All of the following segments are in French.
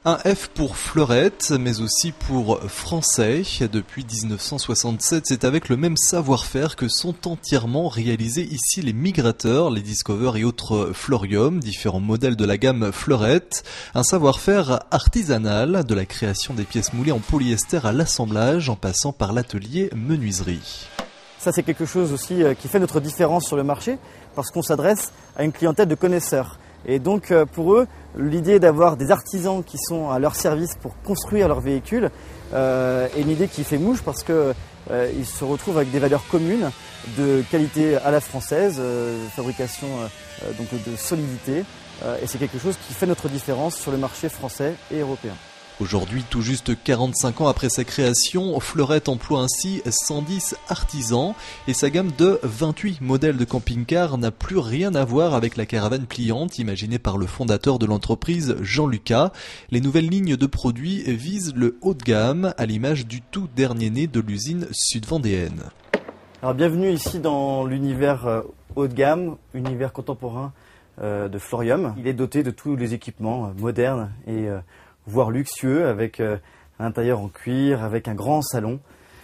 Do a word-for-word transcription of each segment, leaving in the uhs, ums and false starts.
Un F pour Fleurette, mais aussi pour français. Depuis dix-neuf cent soixante-sept, c'est avec le même savoir-faire que sont entièrement réalisés ici les Migrateurs, les Discover et autres Florium, différents modèles de la gamme Fleurette. Un savoir-faire artisanal, de la création des pièces moulées en polyester à l'assemblage, en passant par l'atelier menuiserie. Ça, c'est quelque chose aussi qui fait notre différence sur le marché, parce qu'on s'adresse à une clientèle de connaisseurs. Et donc pour eux, l'idée d'avoir des artisans qui sont à leur service pour construire leur véhicule euh, est une idée qui fait mouche parce qu'ils euh, se retrouvent avec des valeurs communes de qualité à la française, euh, de fabrication euh, donc de solidité. Euh, et c'est quelque chose qui fait notre différence sur le marché français et européen. Aujourd'hui, tout juste quarante-cinq ans après sa création, Fleurette emploie ainsi cent dix artisans et sa gamme de vingt-huit modèles de camping-car n'a plus rien à voir avec la caravane pliante imaginée par le fondateur de l'entreprise, Jean Lucas. Les nouvelles lignes de produits visent le haut de gamme à l'image du tout dernier né de l'usine sud-vendéenne. Alors bienvenue ici dans l'univers haut de gamme, univers contemporain de Florium. Il est doté de tous les équipements modernes et voire luxueux, avec euh, un intérieur en cuir, avec un grand salon,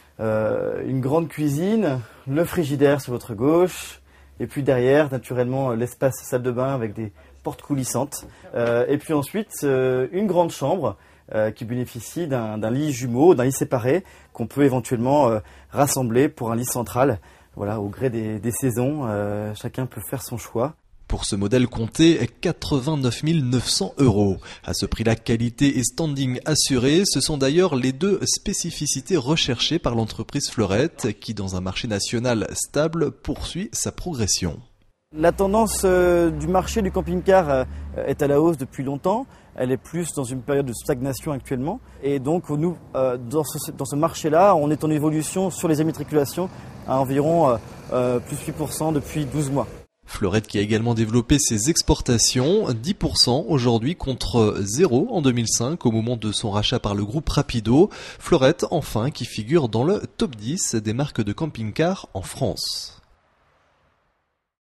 euh, une grande cuisine, le frigidaire sur votre gauche, et puis derrière, naturellement, l'espace salle de bain avec des portes coulissantes, euh, et puis ensuite, euh, une grande chambre euh, qui bénéficie d'un, d'un lit jumeau, d'un lit séparé, qu'on peut éventuellement euh, rassembler pour un lit central. Voilà, au gré des, des saisons, euh, chacun peut faire son choix. Pour ce modèle comptait quatre-vingt-neuf mille neuf cents euros. À ce prix-là, qualité et standing assurés, ce sont d'ailleurs les deux spécificités recherchées par l'entreprise Fleurette, qui dans un marché national stable poursuit sa progression. La tendance euh, du marché du camping-car euh, est à la hausse depuis longtemps. Elle est plus dans une période de stagnation actuellement. Et donc nous, euh, dans ce, dans ce marché-là, on est en évolution sur les immatriculations à environ euh, euh, plus huit pour cent depuis douze mois. Fleurette qui a également développé ses exportations, dix pour cent aujourd'hui contre zéro en deux mille cinq au moment de son rachat par le groupe Rapido. Fleurette enfin qui figure dans le top dix des marques de camping-car en France.